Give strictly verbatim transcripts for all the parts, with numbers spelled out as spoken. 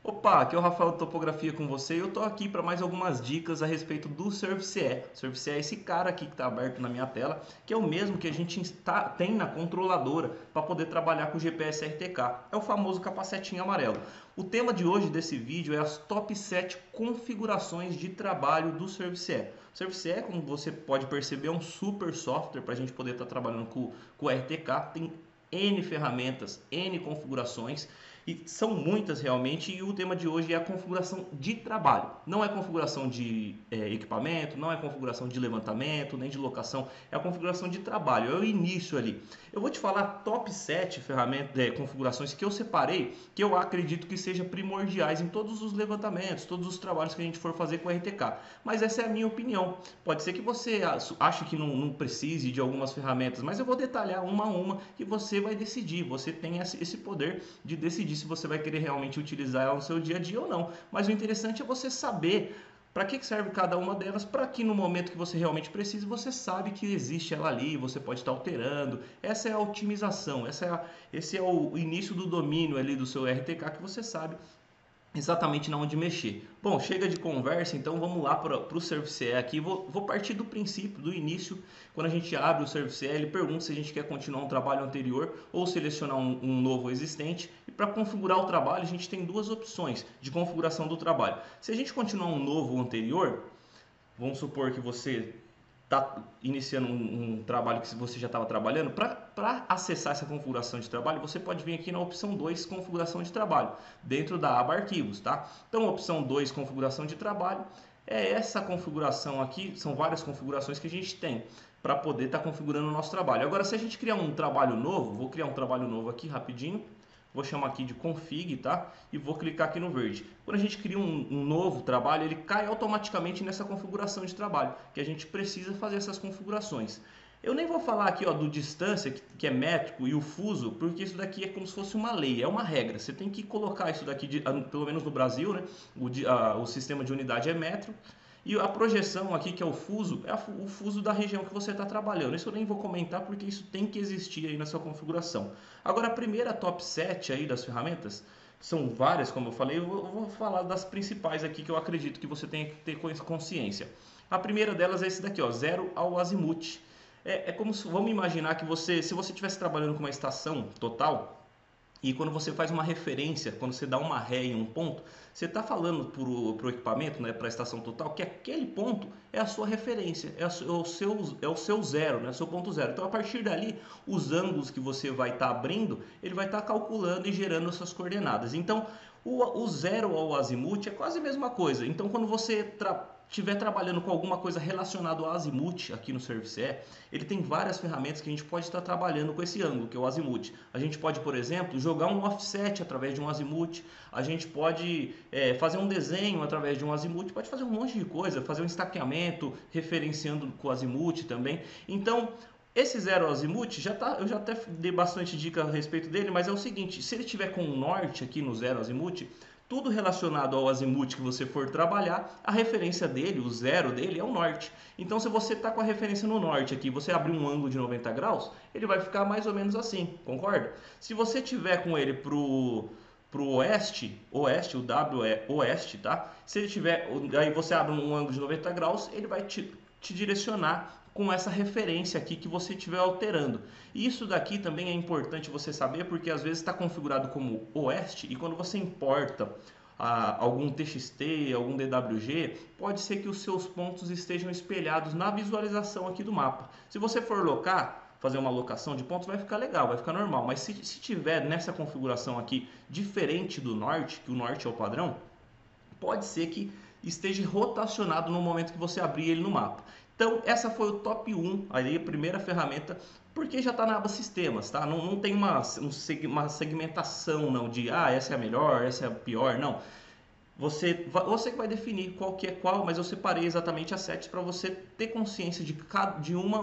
Opa, aqui é o Rafael do Topografia com você e eu tô aqui para mais algumas dicas a respeito do SurfCE. SurfCE é esse cara aqui que está aberto na minha tela, que é o mesmo que a gente está, tem na controladora para poder trabalhar com o G P S R T K. É o famoso capacetinho amarelo. O tema de hoje desse vídeo é as top sete configurações de trabalho do SurfCE. O SurfCE, como você pode perceber, é um super software para a gente poder estar tá trabalhando com, com o R T K. Tem N ferramentas, N configurações e são muitas realmente. E o tema de hoje é a configuração de trabalho. Não é configuração de é, equipamento, não é configuração de levantamento, nem de locação, é a configuração de trabalho, é o início ali. Eu vou te falar top sete ferramentas, é, configurações que eu separei, que eu acredito que sejam primordiais em todos os levantamentos, todos os trabalhos que a gente for fazer com o R T K. Mas essa é a minha opinião. Pode ser que você ache que não, não precise de algumas ferramentas, mas eu vou detalhar uma a uma e você vai decidir. Você tem esse poder de decidir se você vai querer realmente utilizar ela no seu dia a dia ou não. Mas o interessante é você saber para que serve cada uma delas, para que no momento que você realmente precise, você sabe que existe ela ali, você pode estar alterando. Essa é a otimização, essa é a, esse é o início do domínio ali do seu R T K, que você sabe exatamente na onde mexer. Bom, chega de conversa, então vamos lá para o SurfCE aqui. Vou, vou partir do princípio, do início. Quando a gente abre o SurfCE, ele pergunta se a gente quer continuar um trabalho anterior ou selecionar um, um novo existente. E para configurar o trabalho, a gente tem duas opções de configuração do trabalho. Se a gente continuar um novo ou anterior, vamos supor que você está iniciando um, um trabalho que você já estava trabalhando. Para acessar essa configuração de trabalho, você pode vir aqui na opção dois, configuração de trabalho, dentro da aba arquivos, tá? Então, a opção dois, configuração de trabalho, é essa configuração aqui, são várias configurações que a gente tem para poder estar tá configurando o nosso trabalho. Agora, se a gente criar um trabalho novo, vou criar um trabalho novo aqui rapidinho. Vou chamar aqui de config, tá? E vou clicar aqui no verde. Quando a gente cria um, um novo trabalho, ele cai automaticamente nessa configuração de trabalho, que a gente precisa fazer essas configurações. Eu nem vou falar aqui ó, do distância, que, que é métrico, e o fuso, porque isso daqui é como se fosse uma lei, é uma regra. Você tem que colocar isso daqui, de, pelo menos no Brasil, né? O, de, a, o sistema de unidade é metro. E a projeção aqui, que é o fuso, é o fuso da região que você está trabalhando. Isso eu nem vou comentar porque isso tem que existir aí na sua configuração. Agora, a primeira top sete aí das ferramentas, são várias, como eu falei, eu vou falar das principais aqui que eu acredito que você tenha que ter consciência. A primeira delas é esse daqui, ó, zero ao azimuth. É, é como se, vamos imaginar que você, se você estivesse trabalhando com uma estação total, e quando você faz uma referência, quando você dá uma ré em um ponto, você está falando para o equipamento, né, para a estação total, que aquele ponto é a sua referência, é, a, é, o, seu, é o seu zero, né, o seu ponto zero. Então, a partir dali, os ângulos que você vai estar tá abrindo, ele vai estar tá calculando e gerando essas coordenadas. Então, o, o zero ao azimuth é quase a mesma coisa. Então, quando você estiver trabalhando com alguma coisa relacionada ao azimuth aqui no SurfCE, ele tem várias ferramentas que a gente pode estar trabalhando com esse ângulo, que é o azimuth. A gente pode, por exemplo, jogar um offset através de um azimuth, a gente pode é, fazer um desenho através de um azimuth, pode fazer um monte de coisa, fazer um estaqueamento referenciando com o azimuth também. Então, esse zero azimuth, já tá, eu já até dei bastante dica a respeito dele, mas é o seguinte, se ele tiver com o norte aqui no zero azimuth, tudo relacionado ao azimuth que você for trabalhar, a referência dele, o zero dele, é o norte. Então, se você está com a referência no norte aqui, você abrir um ângulo de noventa graus, ele vai ficar mais ou menos assim, concorda? Se você tiver com ele pro pro oeste, oeste, o W é oeste, tá? Se ele tiver, aí você abre um ângulo de noventa graus, ele vai te, te direcionar com essa referência aqui que você estiver alterando. E isso daqui também é importante você saber, porque às vezes está configurado como oeste e quando você importa ah, algum T X T, algum D W G, pode ser que os seus pontos estejam espelhados na visualização aqui do mapa. Se você for locar, fazer uma alocação de pontos, vai ficar legal, vai ficar normal. Mas se, se tiver nessa configuração aqui diferente do norte, que o norte é o padrão, pode ser que esteja rotacionado no momento que você abrir ele no mapa. Então, essa foi o top um, aí a primeira ferramenta, porque já está na aba sistemas, tá? Não, não tem uma, uma segmentação não, de, ah, essa é a melhor, essa é a pior, não. Você, você que vai definir qual que é qual, mas eu separei exatamente as sete para você ter consciência de, cada, de uma a uma.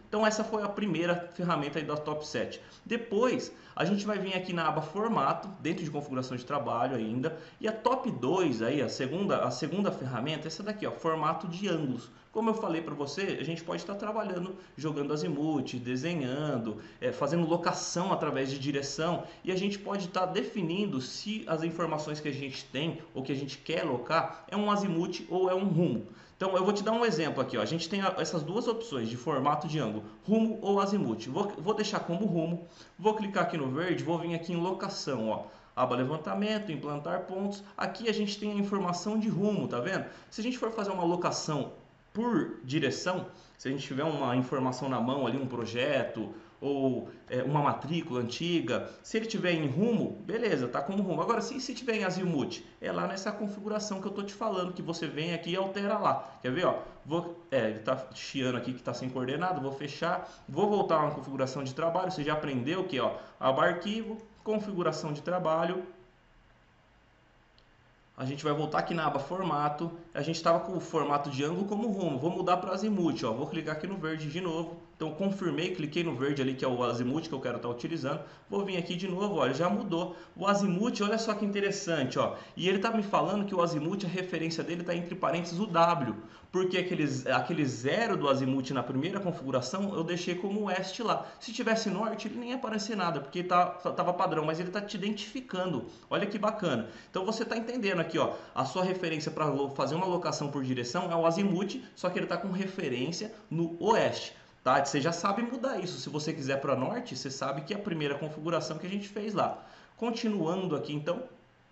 Então essa foi a primeira ferramenta aí da Top sete. Depois a gente vai vir aqui na aba formato, dentro de configuração de trabalho ainda, e a Top dois aí, a segunda, a segunda ferramenta, essa daqui, ó, formato de ângulos. Como eu falei para você, a gente pode estar trabalhando, jogando azimuth, desenhando, é, fazendo locação através de direção, e a gente pode estar definindo se as informações que a gente tem ou que a gente quer locar é um azimuth ou é um rumo. Então eu vou te dar um exemplo aqui, ó. A gente tem essas duas opções de formato de ângulo, rumo ou azimuth. Vou, vou deixar como rumo, vou clicar aqui no verde, vou vir aqui em locação, ó. Aba levantamento, implantar pontos. Aqui a gente tem a informação de rumo, tá vendo? Se a gente for fazer uma locação por direção, se a gente tiver uma informação na mão ali, um projeto ou é, uma matrícula antiga, se ele tiver em rumo, beleza, tá como rumo. Agora, se, se tiver em azimuth, é lá nessa configuração que eu tô te falando, que você vem aqui e altera lá. Quer ver, ó? Vou, é, ele tá chiando aqui que tá sem coordenado, vou fechar, vou voltar uma configuração de trabalho. Você já aprendeu que, ó, aba arquivo, configuração de trabalho. A gente vai voltar aqui na aba formato, a gente estava com o formato de ângulo como rumo, vou mudar para azimuth, ó. Vou clicar aqui no verde de novo, então confirmei, cliquei no verde ali que é o azimuth que eu quero estar utilizando, vou vir aqui de novo, olha, já mudou. O azimuth, olha só que interessante, ó, e ele está me falando que o azimuth, a referência dele está entre parênteses o W, porque aqueles, aquele zero do azimuth na primeira configuração eu deixei como oeste lá. Se tivesse norte, ele nem ia aparecer nada, porque tá, tava padrão, mas ele está te identificando, olha que bacana. Então você está entendendo aqui, ó, a sua referência para fazer uma locação por direção é o azimuth, só que ele está com referência no oeste. Tá? Você já sabe mudar isso. Se você quiser para norte, você sabe que é a primeira configuração que a gente fez lá. Continuando aqui, então,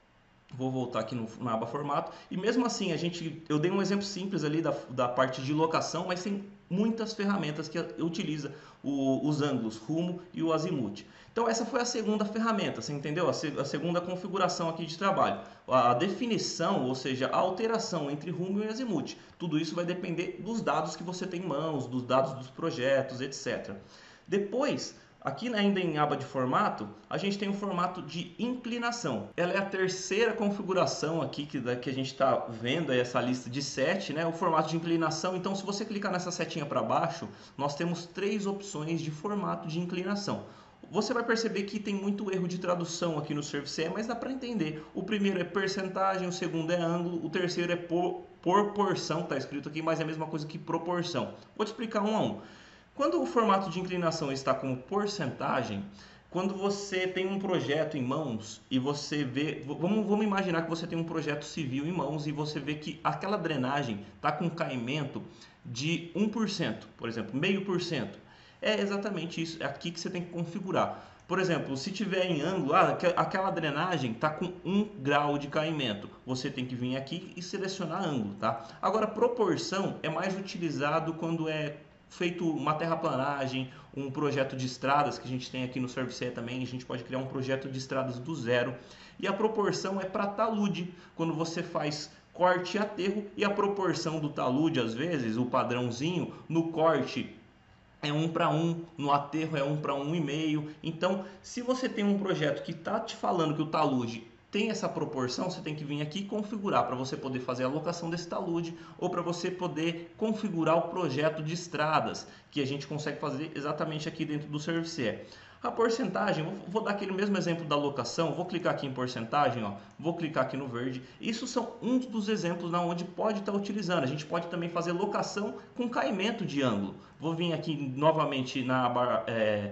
vou voltar aqui no, na aba formato. E mesmo assim, a gente, eu dei um exemplo simples ali da, da parte de locação, mas tem muitas ferramentas que utiliza o, os ângulos, rumo e o azimuth. Então essa foi a segunda ferramenta, você entendeu? A, se, a segunda configuração aqui de trabalho. A, a definição, ou seja, a alteração entre rumo e azimuth. Tudo isso vai depender dos dados que você tem em mãos, dos dados dos projetos, etcétera. Depois, aqui ainda em aba de formato, a gente tem o formato de inclinação. Ela é a terceira configuração aqui que, que a gente está vendo, aí, essa lista de sete, né? O formato de inclinação. Então, se você clicar nessa setinha para baixo, nós temos três opções de formato de inclinação. Você vai perceber que tem muito erro de tradução aqui no SurfC, mas dá para entender. O primeiro é percentagem, o segundo é ângulo, o terceiro é por, proporção, está escrito aqui, mas é a mesma coisa que proporção. Vou te explicar um a um. Quando o formato de inclinação está como porcentagem, quando você tem um projeto em mãos e você vê, vamos, vamos imaginar que você tem um projeto civil em mãos e você vê que aquela drenagem está com caimento de um por cento, por exemplo, meio por cento. É exatamente isso, é aqui que você tem que configurar. Por exemplo, se tiver em ângulo, ah, aquela drenagem está com um grau de caimento, você tem que vir aqui e selecionar ângulo, tá? Agora, proporção é mais utilizado quando é feito uma terraplanagem, um projeto de estradas que a gente tem aqui no SurfC também, a gente pode criar um projeto de estradas do zero. E a proporção é para talude, quando você faz corte e aterro, e a proporção do talude, às vezes, o padrãozinho, no corte é um para um, no aterro é um para um e meio. Então, se você tem um projeto que está te falando que o talude tem essa proporção, você tem que vir aqui e configurar para você poder fazer a alocação desse talude ou para você poder configurar o projeto de estradas, que a gente consegue fazer exatamente aqui dentro do SurfC. A porcentagem, vou dar aquele mesmo exemplo da locação, vou clicar aqui em porcentagem, ó, vou clicar aqui no verde. Isso são um dos exemplos na onde pode estar utilizando. A gente pode também fazer locação com caimento de ângulo. Vou vir aqui novamente na aba é,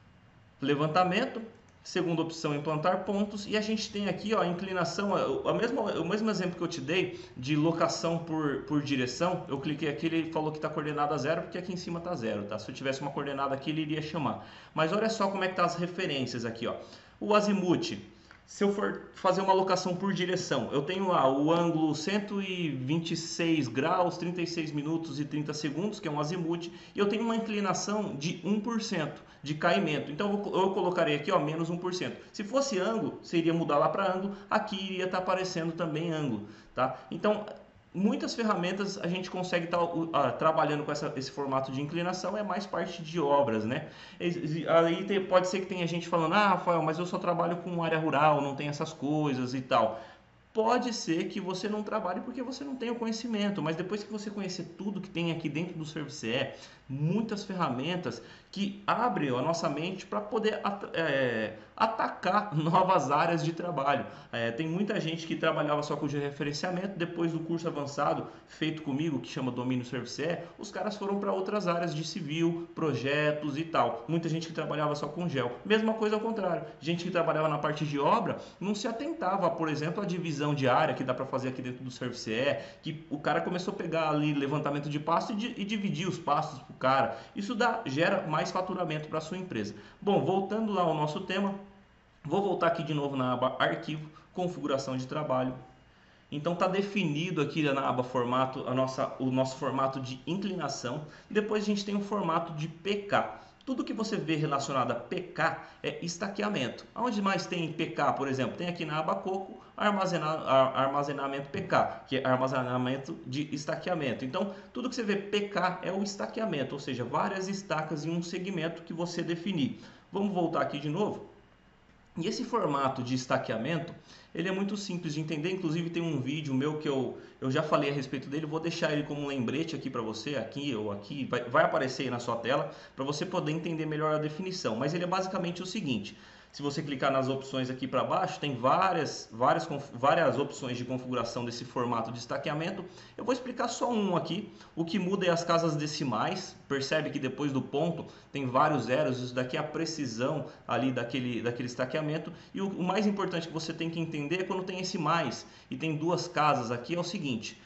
levantamento. Segunda opção, implantar pontos. E a gente tem aqui, ó, a inclinação, a mesma, o mesmo exemplo que eu te dei de locação por, por direção. Eu cliquei aqui, ele falou que está coordenada a zero, porque aqui em cima está zero, tá? Se eu tivesse uma coordenada aqui, ele iria chamar. Mas olha só como é que tá as referências aqui, ó. O azimuth, se eu for fazer uma locação por direção, eu tenho lá o ângulo cento e vinte e seis graus, trinta e seis minutos e trinta segundos, que é um azimuth, e eu tenho uma inclinação de um por cento de caimento. Então eu colocarei aqui, ó, menos um por cento. Se fosse ângulo, você iria mudar lá para ângulo, aqui iria estar aparecendo também ângulo, tá? Então, muitas ferramentas a gente consegue estar uh, trabalhando com essa, esse formato de inclinação, é mais parte de obras, né? Aí tem, pode ser que tenha gente falando, ah, Rafael, mas eu só trabalho com área rural, não tem essas coisas e tal. Pode ser que você não trabalhe porque você não tem o conhecimento, mas depois que você conhecer tudo que tem aqui dentro do ServiceE, muitas ferramentas que abrem a nossa mente para poder é, atacar novas áreas de trabalho. É, tem muita gente que trabalhava só com georreferenciamento, depois do curso avançado feito comigo, que chama Domínio ServiceE, os caras foram para outras áreas de civil, projetos e tal. Muita gente que trabalhava só com gel. Mesma coisa ao contrário, gente que trabalhava na parte de obra não se atentava, por exemplo, à divisão de área que dá para fazer aqui dentro do ServiceE, que o cara começou a pegar ali levantamento de pasto e, e dividir os pastos para o cara. Isso dá, gera mais faturamento para a sua empresa. Bom, voltando lá ao nosso tema, vou voltar aqui de novo na aba Arquivo, Configuração de Trabalho. Então está definido aqui na aba Formato a nossa, o nosso formato de inclinação. Depois a gente tem o formato de P K. Tudo que você vê relacionado a P K é estaqueamento. Onde mais tem P K, por exemplo? Tem aqui na aba Coco armazenamento P K, que é armazenamento de estaqueamento. Então, tudo que você vê P K é o estaqueamento, ou seja, várias estacas em um segmento que você definir. Vamos voltar aqui de novo. E esse formato de estaqueamento, ele é muito simples de entender, inclusive tem um vídeo meu que eu, eu já falei a respeito dele, vou deixar ele como um lembrete aqui para você, aqui ou aqui, vai, vai aparecer aí na sua tela, para você poder entender melhor a definição. Mas ele é basicamente o seguinte: se você clicar nas opções aqui para baixo, tem várias, várias, várias opções de configuração desse formato de estaqueamento. Eu vou explicar só um aqui. O que muda é as casas decimais. Percebe que depois do ponto tem vários zeros. Isso daqui é a precisão ali daquele, daquele estaqueamento. E o, o mais importante que você tem que entender é quando tem esse mais e tem duas casas aqui, é o seguinte.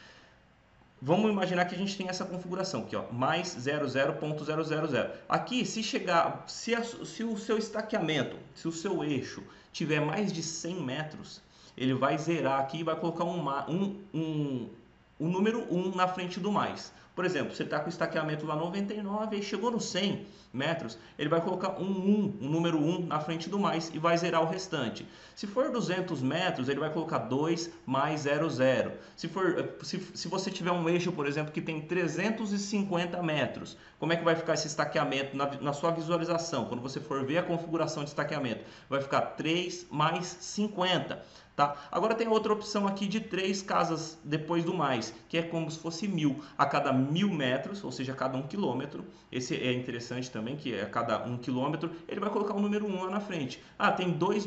Vamos imaginar que a gente tem essa configuração aqui, ó, mais zero zero ponto zero zero zero. Aqui, se chegar, se, a, se o seu estaqueamento, se o seu eixo tiver mais de cem metros, ele vai zerar aqui e vai colocar um, um, um, um número um na frente do mais. Por exemplo, você está com o estaqueamento lá noventa e nove e chegou no cem metros, ele vai colocar um um, um número um na frente do mais e vai zerar o restante. Se for duzentos metros, ele vai colocar dois mais zero zero. Se, for, se, se você tiver um eixo, por exemplo, que tem trezentos e cinquenta metros, como é que vai ficar esse estaqueamento na, na sua visualização? Quando você for ver a configuração de estaqueamento, vai ficar três mais cinquenta. Tá? Agora tem outra opção aqui de três casas depois do mais, que é como se fosse mil. A cada mil metros, ou seja, a cada um quilômetro. Esse é interessante também, que é a cada um quilômetro, ele vai colocar o número um lá na frente. Ah, tem dois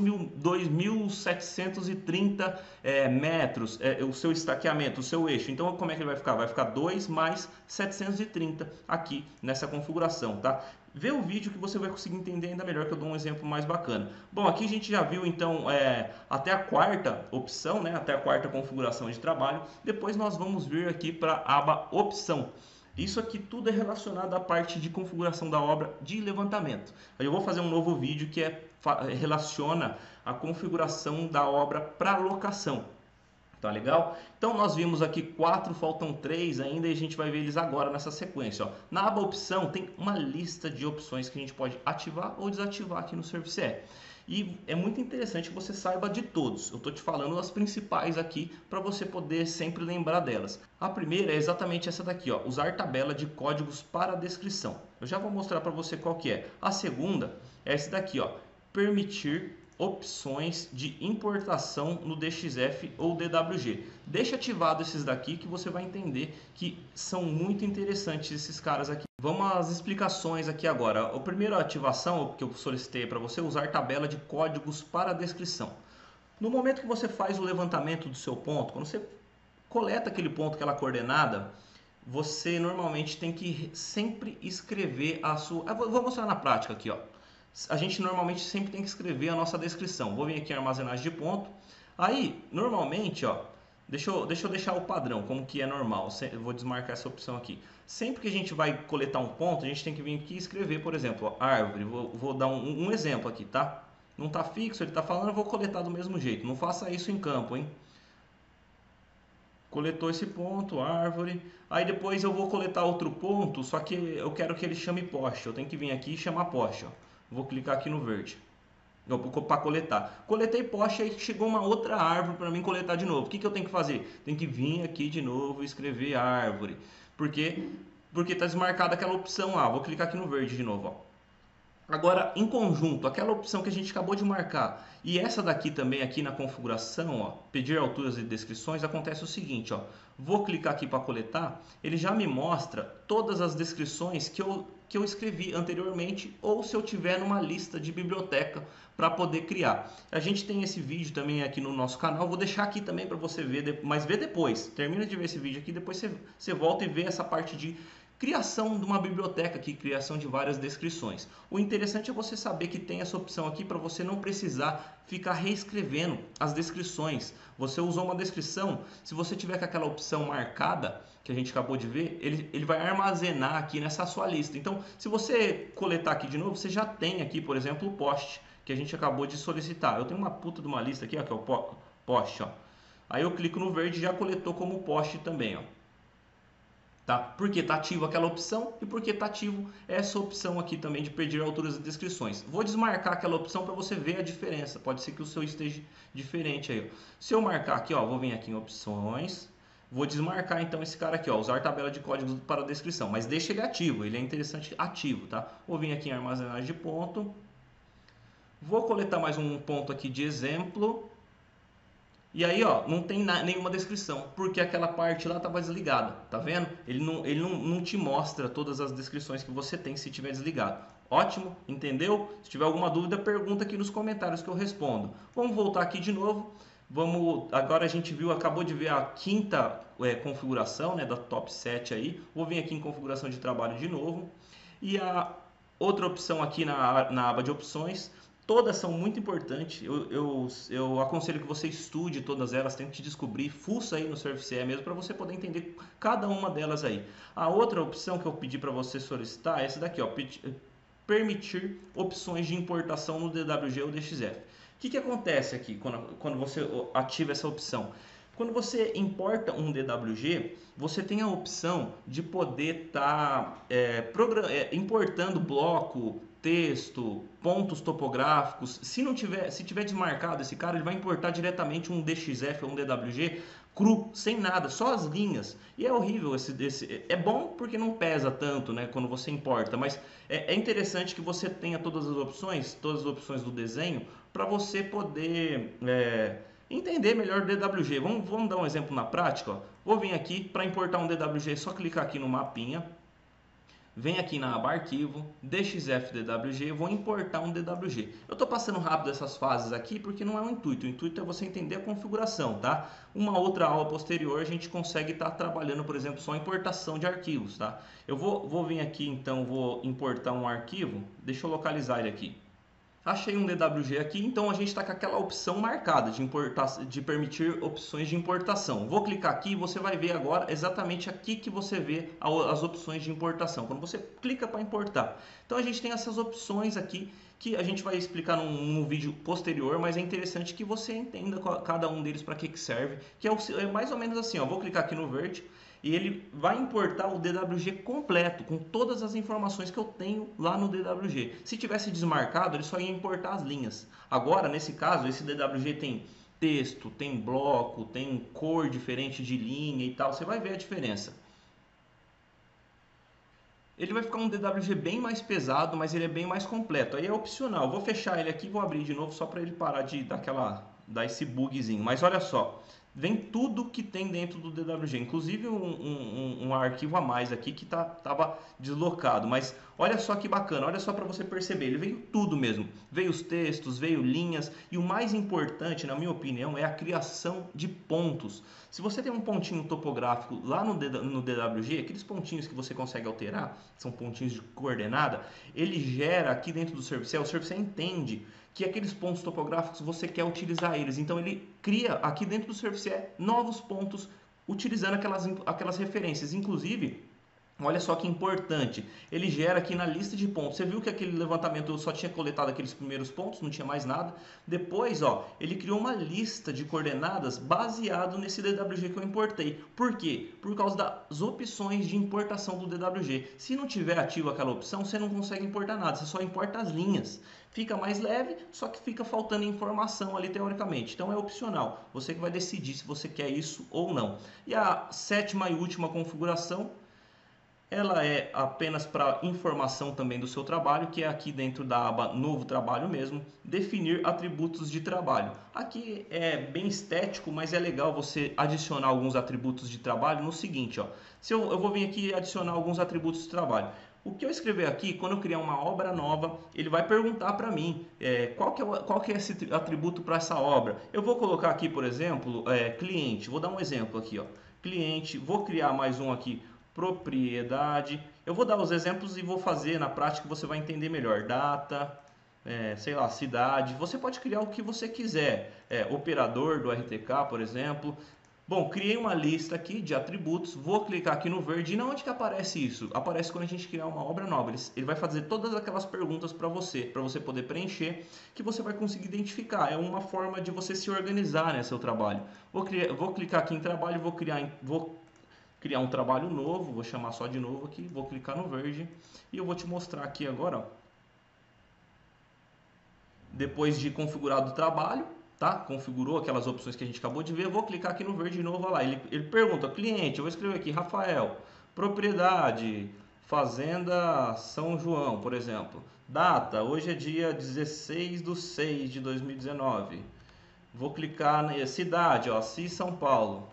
mil setecentos e trinta é, metros, é, o seu estaqueamento, o seu eixo. Então, como é que ele vai ficar? Vai ficar dois mais setecentos e trinta aqui nessa configuração, tá? Vê o vídeo que você vai conseguir entender ainda melhor, que eu dou um exemplo mais bacana. Bom, aqui a gente já viu então é, até a quarta opção, né? Até a quarta configuração de trabalho. Depois nós vamos vir aqui para a aba opção. Isso aqui tudo é relacionado à parte de configuração da obra de levantamento. Eu vou fazer um novo vídeo que é, relaciona a configuração da obra para locação. Tá legal? Então nós vimos aqui quatro, faltam três ainda e a gente vai ver eles agora nessa sequência. Ó. Na aba opção tem uma lista de opções que a gente pode ativar ou desativar aqui no ServiceE. E é muito interessante que você saiba de todos. Eu estou te falando as principais aqui para você poder sempre lembrar delas. A primeira é exatamente essa daqui, ó, usar tabela de códigos para descrição. Eu já vou mostrar para você qual que é. A segunda é essa daqui, ó, permitir opções de importação no D X F ou D W G. Deixa ativado esses daqui que você vai entender que são muito interessantes esses caras aqui. Vamos às explicações aqui agora. A primeira ativação que eu solicitei para você é usar tabela de códigos para descrição. No momento que você faz o levantamento do seu ponto, quando você coleta aquele ponto, aquela coordenada, você normalmente tem que sempre escrever a sua... Eu vou mostrar na prática aqui, ó. A gente normalmente sempre tem que escrever a nossa descrição. Vou vir aqui em armazenagem de ponto. Aí, normalmente, ó, deixa eu, deixa eu deixar o padrão, como que é normal. Eu vou desmarcar essa opção aqui. Sempre que a gente vai coletar um ponto, a gente tem que vir aqui e escrever, por exemplo, ó, árvore. Vou, vou dar um, um exemplo aqui, tá? Não está fixo, ele está falando, eu vou coletar do mesmo jeito. Não faça isso em campo, hein? Coletou esse ponto, árvore. Aí depois eu vou coletar outro ponto, só que eu quero que ele chame poste. Eu tenho que vir aqui e chamar poste, ó. Vou clicar aqui no verde para coletar. Coletei poste, aí chegou uma outra árvore para mim coletar de novo. O que, que eu tenho que fazer? Tem que vir aqui de novo e escrever árvore. Por quê? Porque está desmarcada aquela opção lá. Vou clicar aqui no verde de novo. Ó. Agora, em conjunto, aquela opção que a gente acabou de marcar e essa daqui também aqui na configuração, ó, pedir alturas e descrições, acontece o seguinte, ó, vou clicar aqui para coletar, ele já me mostra todas as descrições que eu, que eu escrevi anteriormente ou se eu tiver numa lista de biblioteca para poder criar. A gente tem esse vídeo também aqui no nosso canal, vou deixar aqui também para você ver, mas vê depois, termina de ver esse vídeo aqui, depois você, você volta e vê essa parte de criação de uma biblioteca aqui, criação de várias descrições. O interessante é você saber que tem essa opção aqui para você não precisar ficar reescrevendo as descrições. Você usou uma descrição, se você tiver com aquela opção marcada, que a gente acabou de ver, ele, ele vai armazenar aqui nessa sua lista. Então, se você coletar aqui de novo, você já tem aqui, por exemplo, o post que a gente acabou de solicitar. Eu tenho uma puta de uma lista aqui, ó, que é o post, ó. Aí eu clico no verde e já coletou como post também, ó. Tá? Porque está ativo aquela opção e porque está ativo essa opção aqui também de pedir alturas e descrições. Vou desmarcar aquela opção para você ver a diferença. Pode ser que o seu esteja diferente aí. Ó. Se eu marcar aqui, ó, vou vir aqui em opções, vou desmarcar então esse cara aqui, ó, usar tabela de códigos para descrição, mas deixa ele ativo, ele é interessante ativo, tá? Vou vir aqui em armazenagem de ponto, vou coletar mais um ponto aqui de exemplo. E aí, ó, não tem nenhuma descrição, porque aquela parte lá estava desligada, tá vendo? Ele, não, ele não, não te mostra todas as descrições que você tem se tiver desligado. Ótimo, entendeu? Se tiver alguma dúvida, pergunta aqui nos comentários que eu respondo. Vamos voltar aqui de novo. Vamos, agora a gente viu, acabou de ver a quinta é, configuração, né, da top sete aí. Vou vir aqui em configuração de trabalho de novo. E a outra opção aqui na, na aba de opções. Todas são muito importantes, eu, eu, eu aconselho que você estude todas elas, tente descobrir, fuça aí no SurfCE mesmo para você poder entender cada uma delas aí. A outra opção que eu pedi para você solicitar é essa daqui, ó, permitir opções de importação no D W G ou D X F. O que, que acontece aqui quando, quando você ativa essa opção? Quando você importa um D W G, você tem a opção de poder estar tá, é, é, importando bloco, texto, pontos topográficos. Se não tiver, se tiver desmarcado esse cara, ele vai importar diretamente um D X F ou um D W G cru, sem nada, só as linhas. E é horrível esse, esse é bom porque não pesa tanto, né, quando você importa, mas é, é interessante que você tenha todas as opções, todas as opções do desenho para você poder é, entender melhor o D W G. Vamos, vamos dar um exemplo na prática, ó. Vou vir aqui para importar um D W G, só clicar aqui no mapinha. Vem aqui na aba arquivo, D X F D W G, vou importar um D W G. Eu estou passando rápido essas fases aqui porque não é o intuito, o intuito é você entender a configuração, tá? Uma outra aula posterior a gente consegue estar tá trabalhando, por exemplo, só importação de arquivos, tá? Eu vou, vou vir aqui então, vou importar um arquivo, deixa eu localizar ele aqui. Achei um D W G aqui, então a gente está com aquela opção marcada de, importar, de permitir opções de importação. Vou clicar aqui e você vai ver agora exatamente aqui que você vê as opções de importação, quando você clica para importar. Então a gente tem essas opções aqui que a gente vai explicar num, num vídeo posterior, mas é interessante que você entenda cada um deles para que, que serve, que é, o, é mais ou menos assim, ó, vou clicar aqui no verde, e ele vai importar o D W G completo, com todas as informações que eu tenho lá no D W G. Se tivesse desmarcado, ele só ia importar as linhas. Agora, nesse caso, esse D W G tem texto, tem bloco, tem cor diferente de linha e tal. Você vai ver a diferença. Ele vai ficar um D W G bem mais pesado, mas ele é bem mais completo. Aí é opcional. Vou fechar ele aqui e vou abrir de novo só para ele parar de dar, aquela, dar esse bugzinho. Mas olha só. Vem tudo que tem dentro do D W G, inclusive um, um, um arquivo a mais aqui que tá, tava deslocado, mas olha só que bacana, olha só para você perceber, ele veio tudo mesmo, veio os textos, veio linhas e o mais importante, na minha opinião, é a criação de pontos. Se você tem um pontinho topográfico lá no, no D W G, aqueles pontinhos que você consegue alterar, são pontinhos de coordenada, ele gera aqui dentro do SurfCE, o SurfCE entende que aqueles pontos topográficos você quer utilizar eles. Então ele cria aqui dentro do SurfCE novos pontos utilizando aquelas, aquelas referências. Inclusive, olha só que importante, ele gera aqui na lista de pontos. Você viu que aquele levantamento eu só tinha coletado aqueles primeiros pontos, não tinha mais nada. Depois, ó, ele criou uma lista de coordenadas baseado nesse D W G que eu importei. Por quê? Por causa das opções de importação do D W G. Se não tiver ativo aquela opção, você não consegue importar nada, você só importa as linhas. Fica mais leve, só que fica faltando informação ali teoricamente. Então é opcional, você que vai decidir se você quer isso ou não. E a sétima e última configuração Ela é apenas para informação também do seu trabalho, que é aqui dentro da aba Novo Trabalho mesmo, definir atributos de trabalho. Aqui é bem estético, mas é legal você adicionar alguns atributos de trabalho no seguinte, ó. Se eu, eu vou vir aqui adicionar alguns atributos de trabalho. O que eu escrever aqui, quando eu criar uma obra nova, ele vai perguntar para mim é, qual, que é, qual que é esse atributo para essa obra. Eu vou colocar aqui, por exemplo, é, cliente. Vou dar um exemplo aqui, ó. Cliente, vou criar mais um aqui, propriedade. Eu vou dar os exemplos e vou fazer na prática, você vai entender melhor. Data, é, sei lá, cidade. Você pode criar o que você quiser. É, operador do R T K, por exemplo. Bom, criei uma lista aqui de atributos, vou clicar aqui no verde e na onde que aparece isso? Aparece quando a gente criar uma obra nova, ele vai fazer todas aquelas perguntas para você, para você poder preencher, que você vai conseguir identificar, é uma forma de você se organizar, né, seu trabalho. Vou, criar, vou clicar aqui em trabalho, vou criar, vou criar um trabalho novo, vou chamar só de novo aqui, vou clicar no verde e eu vou te mostrar aqui agora, ó, depois de configurado o trabalho, tá? Configurou aquelas opções que a gente acabou de ver, eu vou clicar aqui no verde de novo, olha lá, ele, ele pergunta, cliente, eu vou escrever aqui, Rafael, propriedade, Fazenda São João, por exemplo, data, hoje é dia dezesseis de seis de dois mil e dezenove, vou clicar na cidade, ó, Assis, São Paulo,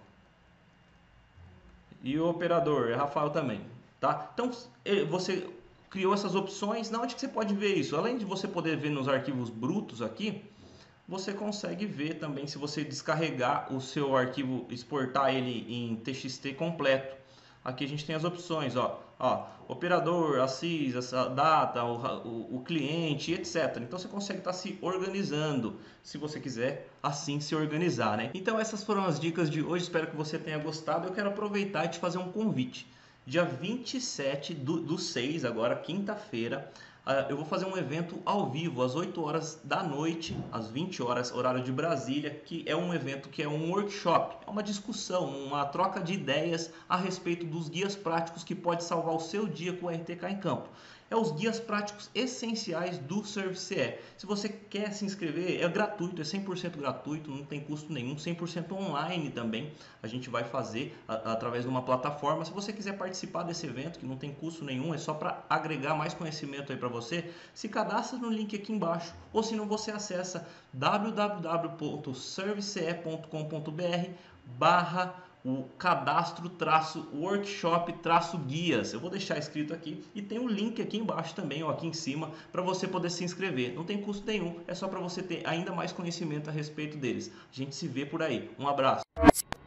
e o operador é Rafael também, tá? Então, você criou essas opções, na onde que você pode ver isso? Além de você poder ver nos arquivos brutos aqui, você consegue ver também se você descarregar o seu arquivo, exportar ele em T X T completo. Aqui a gente tem as opções, ó, ó operador, Assis, essa data, o, o, o cliente, etcétera. Então você consegue estar se organizando, se você quiser assim se organizar, né? Então essas foram as dicas de hoje, espero que você tenha gostado. Eu quero aproveitar e te fazer um convite. Dia vinte e sete do seis, agora quinta-feira, eu vou fazer um evento ao vivo às oito horas da noite, às vinte horas, horário de Brasília, que é um evento que é um workshop, é uma discussão, uma troca de ideias a respeito dos guias práticos que pode salvar o seu dia com o R T K em campo. É os guias práticos essenciais do ServiceE. Se você quer se inscrever, é gratuito, é cem por cento gratuito, não tem custo nenhum, cem por cento online também. A gente vai fazer a, através de uma plataforma. Se você quiser participar desse evento, que não tem custo nenhum, é só para agregar mais conhecimento aí para você, se cadastra no link aqui embaixo. Ou se não, você acessa w w w ponto service ponto com ponto b r barra o cadastro traço workshop traço guias. Eu vou deixar escrito aqui e tem o link aqui embaixo também, ou aqui em cima, para você poder se inscrever. Não tem custo nenhum, é só para você ter ainda mais conhecimento a respeito deles. A gente se vê por aí. Um abraço.